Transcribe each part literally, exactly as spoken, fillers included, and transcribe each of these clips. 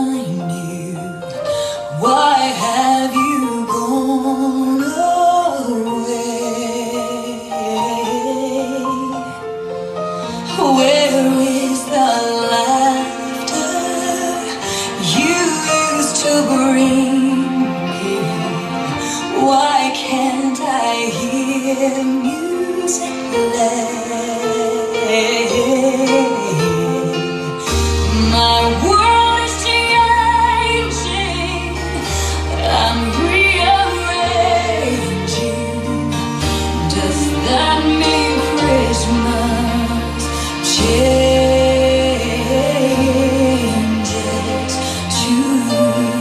find you? Why have you gone away? Where is the laughter you used to bring me? Why can't I hear music play? My world is changing, I'm rearranging. Does that mean Christmas changes too?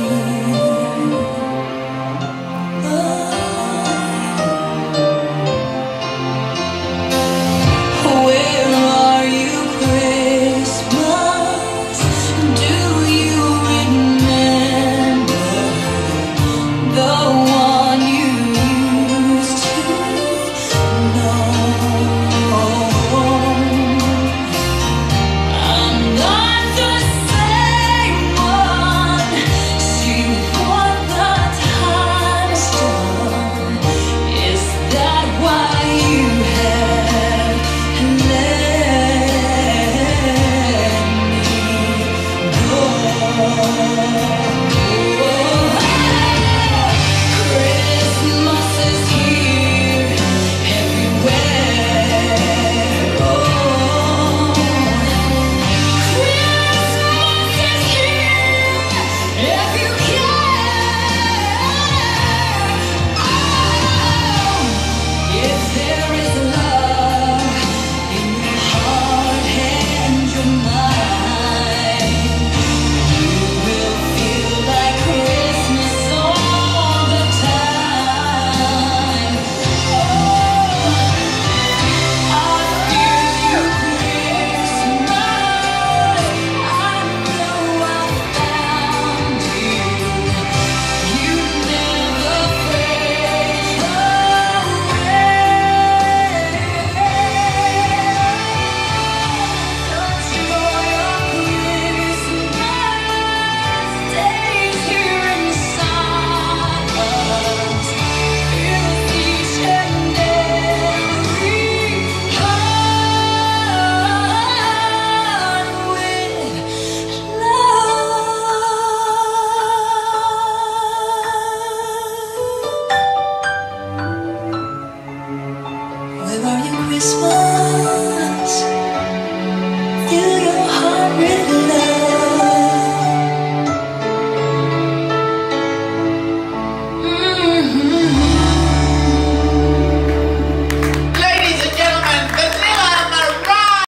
Where are you, Christmas? Do you remember the one you used to know? I'm not the same one. See what the time's done. Is that why you have let me go? Christmas is here everywhere. Oh, Christmas is here if you care. Oh, if there is love in your heart and your mind, you will feel like Christmas all the time. Oh, I feel you, Christmas. I know I found you. You never fade away. The joy of Christmas stays here inside us, fills each and every heart with love. Where are you, Christmas? Fill your heart with